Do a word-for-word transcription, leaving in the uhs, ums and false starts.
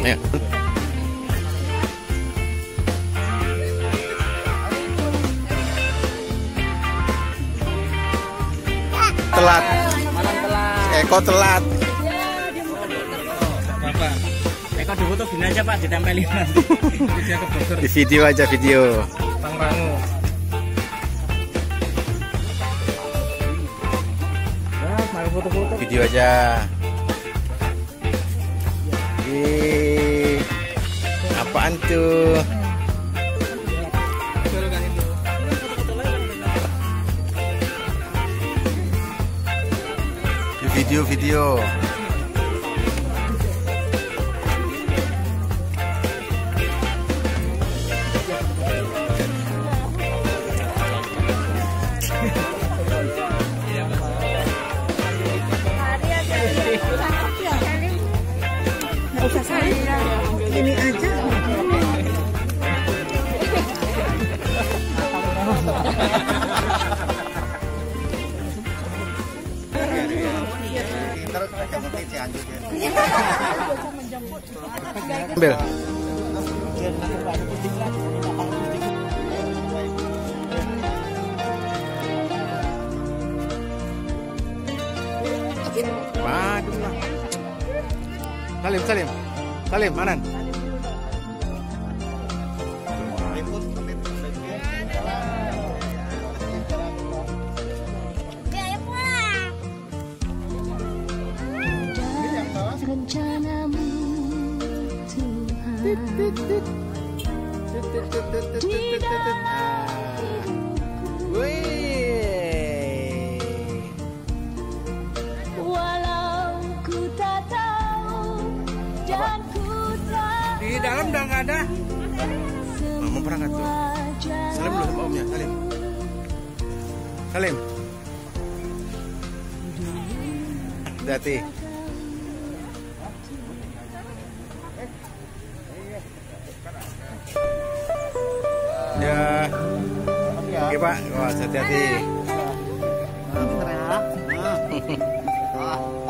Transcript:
Ayo. Telat. Malam telat. Eko telat. Bapak. Eko dulu tuh gini aja Pak, ditempelin nanti. Dia ke burger. Di video aja video. Bang Rangu. Nah, mari foto-foto. Video aja. Ih, apaan tuh? Video-video. Nggak usah saya, ini aja. Ambil. Waduh lah. Salim, Salim, Salim, Anan. Rencanamu Tuhan di dalam hidupku, walau ku tak tahu dan ku tak Di dalam udah nggak ada. Mama berangkat tuh. Salim dulu sama omnya, Salim. Salim. Hati-hati. Ya. Oke Pak, wah hati-hati. Nah, bentar ya. Nah.